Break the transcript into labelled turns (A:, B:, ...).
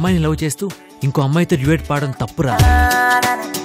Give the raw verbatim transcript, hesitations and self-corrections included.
A: అమ్మాయిని లవ్ చేస్తూ ఇంకో అమ్మాయితో డ్యూయెట్ పాడడం తప్పురా.